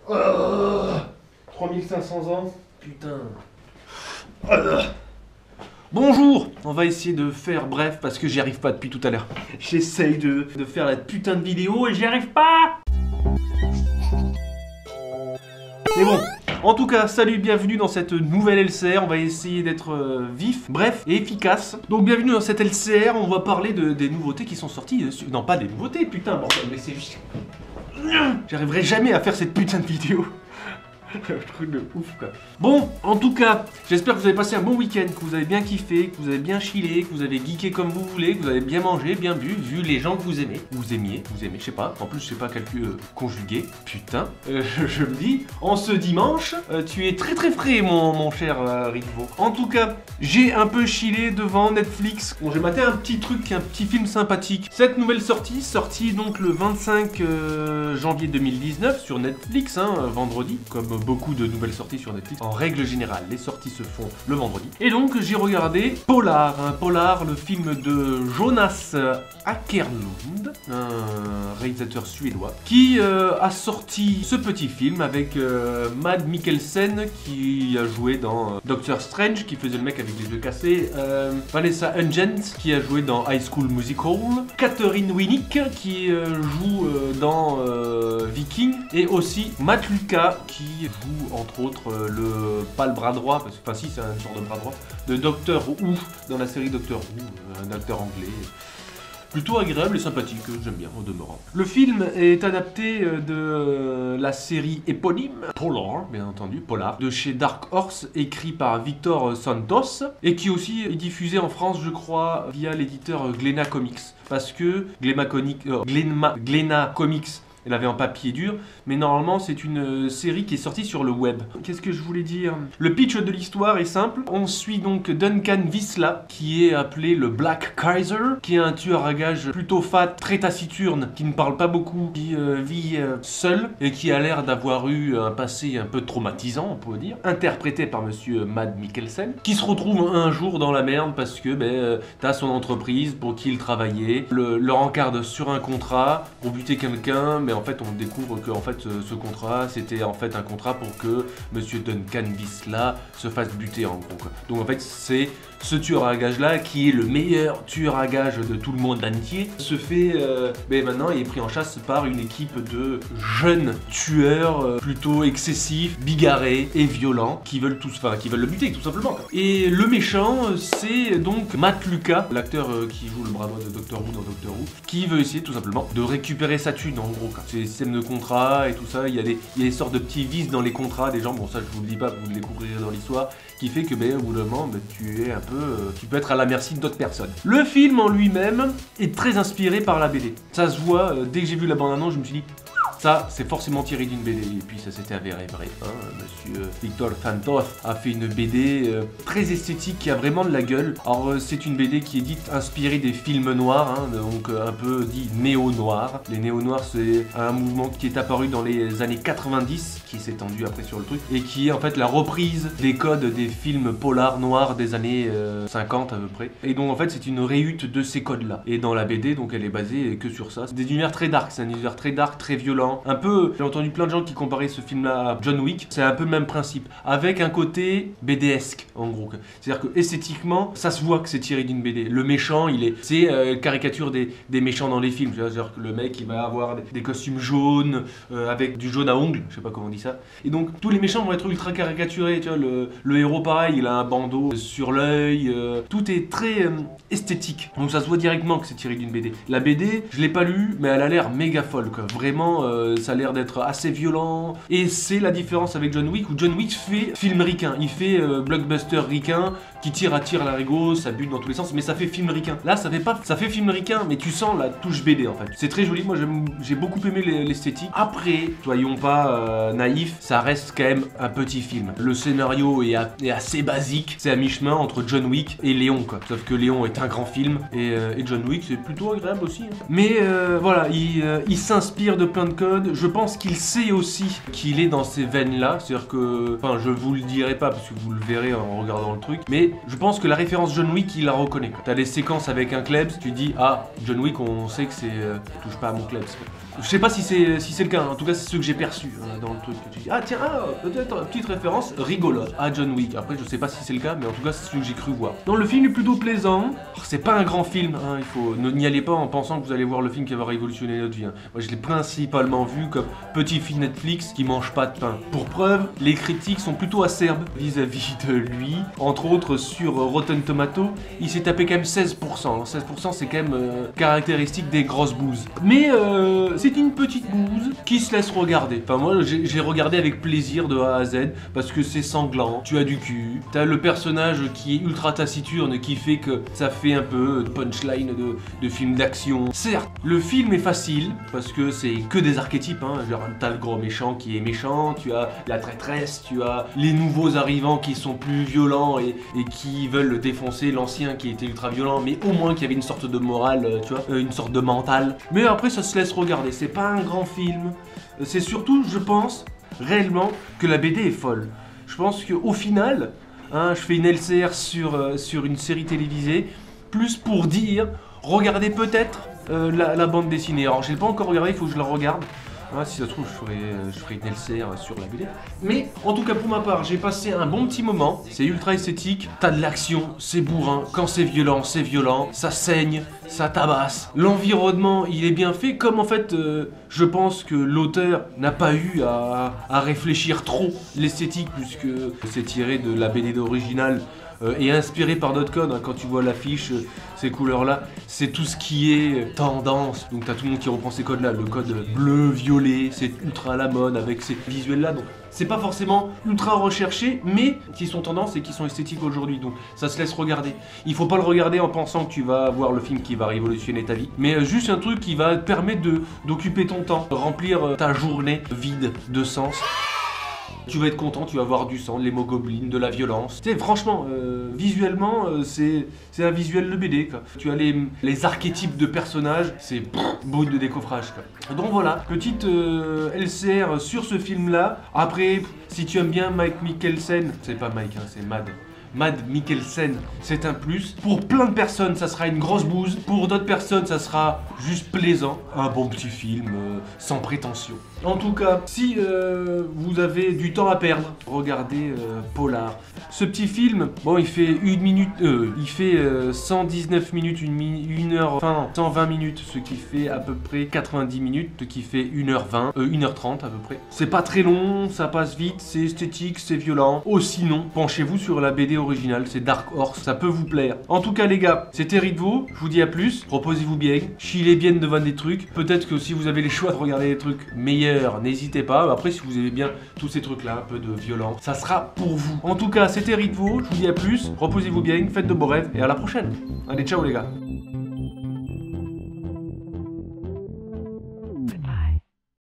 3500 ans. Putain. Bonjour. On va essayer de faire bref parce que j'y arrive pas depuis tout à l'heure. J'essaye de faire la putain de vidéo et j'y arrive pas. Mais bon. En tout cas, salut, bienvenue dans cette nouvelle LCR, on va essayer d'être vif, bref et efficace. Donc bienvenue dans cette LCR, on va parler des nouveautés qui sont sorties, non pas des nouveautés, putain, bordel, mais c'est juste... J'arriverai jamais à faire cette putain de vidéo. Truc de ouf quoi. Bon, en tout cas, j'espère que vous avez passé un bon week-end, que vous avez bien kiffé, que vous avez bien chillé, que vous avez geeké comme vous voulez, que vous avez bien mangé, bien bu, vu les gens que vous aimez, vous aimiez, je sais pas, en plus je sais pas conjuguer, putain, je me dis, en ce dimanche, tu es très très frais mon cher Rivo. En tout cas, j'ai un peu chillé devant Netflix, bon j'ai maté un petit truc, un petit film sympathique. Cette nouvelle sortie donc le 25 janvier 2019 sur Netflix, hein, vendredi, comme beaucoup de nouvelles sorties sur Netflix. En règle générale, les sorties se font le vendredi. Et donc, j'ai regardé Polar, Polar, le film de Jonas Åkerlund, un réalisateur suédois, qui a sorti ce petit film avec Mads Mikkelsen, qui a joué dans Doctor Strange, qui faisait le mec avec les yeux cassés, Vanessa Hudgens, qui a joué dans High School Musical, Catherine Winnick, qui joue dans Viking, et aussi Matt Lucas, qui joue entre autres pas le bras droit, parce que enfin si c'est un genre de bras droit, de Doctor Who dans la série Doctor Who, un acteur anglais. Plutôt agréable et sympathique, j'aime bien au demeurant. Le film est adapté de la série éponyme, Polar, bien entendu, Polar, de chez Dark Horse, écrit par Victor Santos, et qui aussi est diffusé en France, je crois, via l'éditeur Glénat Comics. Parce que Glénat Comics, elle avait en papier dur, mais normalement c'est une série qui est sortie sur le web. Qu'est-ce que je voulais dire? Le pitch de l'histoire est simple. On suit donc Duncan Visla, qui est appelé le Black Kaiser, qui est un tueur à gages plutôt fat, très taciturne, qui ne parle pas beaucoup, qui vit seul, et qui a l'air d'avoir eu un passé un peu traumatisant, on pourrait dire, interprété par monsieur Mads Mikkelsen, qui se retrouve un jour dans la merde parce que t'as son entreprise pour qui il travaillait, le rencarde sur un contrat pour buter quelqu'un, mais en fait on découvre que en fait ce contrat c'était en fait un contrat pour que monsieur Duncan Visla se fasse buter en gros quoi. Donc en fait c'est ce tueur à gages là qui est le meilleur tueur à gages de tout le monde entier se fait maintenant il est pris en chasse par une équipe de jeunes tueurs plutôt excessifs, bigarrés et violents qui veulent le buter tout simplement quoi. Et le méchant c'est donc Matt Lucas, l'acteur qui joue le bras droit de Doctor Who dans Doctor Who, qui veut essayer tout simplement de récupérer sa thune en gros quoi. C'est des systèmes de contrats et tout ça, il y a des sortes de petits vices dans les contrats des gens, bon ça je vous le dis pas, vous le découvrirez dans l'histoire, qui fait que au bout d'un moment tu es un peu, tu peux être à la merci d'autres personnes. Le film en lui-même est très inspiré par la BD. Ça se voit, dès que j'ai vu la bande-annonce je me suis dit ça, c'est forcément tiré d'une BD, et puis ça s'était avéré vrai. Hein. Monsieur Victor Santos a fait une BD très esthétique qui a vraiment de la gueule. Alors c'est une BD qui est dite inspirée des films noirs, hein, donc un peu dit néo-noir. Les néo-noirs c'est un mouvement qui est apparu dans les années 90, qui s'est étendu après sur le truc, et qui est en fait la reprise des codes des films polars noirs des années 50 à peu près. Et donc en fait c'est une réhute de ces codes-là. Et dans la BD, donc elle est basée que sur ça. C'est des univers très dark, c'est un univers très dark, très violent. Un peu, j'ai entendu plein de gens qui comparaient ce film-là à John Wick. C'est un peu le même principe, avec un côté BD-esque en gros. C'est-à-dire que esthétiquement, ça se voit que c'est tiré d'une BD. Le méchant, c'est caricature des méchants dans les films. C'est-à-dire que le mec, il va avoir des costumes jaunes avec du jaune à ongles, je sais pas comment on dit ça. Et donc tous les méchants vont être ultra caricaturés. Tu vois, le héros pareil, il a un bandeau sur l'œil. Tout est très esthétique. Donc ça se voit directement que c'est tiré d'une BD. La BD, je l'ai pas lue, mais elle a l'air méga folle quoi. Vraiment. Ça a l'air d'être assez violent. Et c'est la différence avec John Wick, où John Wick fait film ricain. Il fait blockbuster ricain, qui tire à l'arigot, ça bute dans tous les sens, mais ça fait film ricain. Là, ça fait film ricain, mais tu sens la touche BD en fait. C'est très joli, moi j'ai beaucoup aimé l'esthétique. Après, soyons pas naïfs, ça reste quand même un petit film. Le scénario est assez basique, c'est à mi-chemin entre John Wick et Léon quoi. Sauf que Léon est un grand film, et John Wick c'est plutôt agréable aussi. Hein. Mais voilà, il s'inspire de plein de codes. méthode. Je pense qu'il sait aussi qu'il est dans ces veines-là. C'est-à-dire que... Enfin, je vous le dirai pas parce que vous le verrez en regardant le truc. Mais je pense que la référence John Wick, il la reconnaît. T'as les séquences avec un Klebs, tu dis, ah, John Wick, on sait que c'est... touche pas à mon Klebs. Je sais pas si c'est le cas, hein. En tout cas c'est ce que j'ai perçu dans le truc. Tu dis, ah tiens, peut-être une petite référence rigolote à John Wick. Après je sais pas si c'est le cas, mais en tout cas c'est ce que j'ai cru voir. Non, le film est plutôt plaisant. C'est pas un grand film, hein. N'y allez pas en pensant que vous allez voir le film qui va révolutionner notre vie, hein. Moi je l'ai principalement vu comme petit film Netflix qui mange pas de pain. Pour preuve, les critiques sont plutôt acerbes vis-à-vis de lui. Entre autres sur Rotten Tomato, il s'est tapé quand même 16%. Alors, 16% c'est quand même caractéristique des grosses bouses. Mais c'est une petite bouse qui se laisse regarder. Enfin moi j'ai regardé avec plaisir de A à Z parce que c'est sanglant, tu as du cul, t'as le personnage qui est ultra taciturne qui fait que ça fait un peu de punchline de film d'action. Certes, le film est facile parce que c'est que des archétypes, hein. Genre t'as le gros méchant qui est méchant, tu as la traîtresse, tu as les nouveaux arrivants qui sont plus violents et qui veulent défoncer l'ancien qui était ultra violent, mais au moins qui avait une sorte de morale, tu vois, une sorte de mental. Mais après ça se laisse regarder. C'est pas un grand film, c'est surtout, je pense, réellement que la BD est folle. Je pense qu'au final, hein, je fais une LCR sur une série télévisée, plus pour dire, regardez peut-être la bande dessinée. Alors je l'ai pas encore regardé, il faut que je la regarde. Ah, si ça se trouve, je ferai une LCR sur la BD. Mais en tout cas, pour ma part, j'ai passé un bon petit moment. C'est ultra esthétique, t'as de l'action, c'est bourrin. Quand c'est violent, ça saigne, ça tabasse. L'environnement, il est bien fait. Comme en fait, je pense que l'auteur n'a pas eu à réfléchir trop l'esthétique, puisque c'est tiré de la BD d'original. Et inspiré par d'autres codes, hein. Quand tu vois l'affiche, ces couleurs-là, c'est tout ce qui est tendance. Donc t'as tout le monde qui reprend ces codes-là, le code bleu, violet, c'est ultra à la mode avec ces visuels-là. Donc c'est pas forcément ultra recherché, mais qui sont tendance et qui sont esthétiques aujourd'hui. Donc ça se laisse regarder. Il faut pas le regarder en pensant que tu vas voir le film qui va révolutionner ta vie, mais juste un truc qui va te permettre d'occuper ton temps, de remplir ta journée vide de sens. Tu vas être content, tu vas voir du sang, les mogoblins, de la violence. Tu sais, franchement, visuellement, c'est un visuel de BD, quoi. Tu as les archétypes de personnages, c'est bruit de décoffrage, quoi. Donc voilà, petite LCR sur ce film-là. Après, si tu aimes bien Mike Mikkelsen, c'est pas Mike, hein, c'est Mads Mikkelsen, c'est un plus. Pour plein de personnes, ça sera une grosse bouse. Pour d'autres personnes, ça sera juste plaisant. Un bon petit film, sans prétention. En tout cas, si vous avez du temps à perdre, regardez Polar. Ce petit film, bon, il fait 119 minutes, 1 heure, enfin 120 minutes, ce qui fait à peu près 90 minutes, ce qui fait 1h20, 1h30 à peu près. C'est pas très long, ça passe vite, c'est esthétique, c'est violent. Oh, sinon, penchez-vous sur la BD originale, c'est Dark Horse, ça peut vous plaire. En tout cas les gars, c'était Ritvo, je vous dis à plus, reposez-vous bien, chillez bien devant des trucs. Peut-être que si vous avez les choix de regarder des trucs meilleurs, n'hésitez pas. Après, si vous aimez bien tous ces trucs-là, un peu de violence, ça sera pour vous. En tout cas, c'était Ritvo, je vous dis à plus, reposez-vous bien, faites de beaux rêves et à la prochaine. Allez, ciao les gars.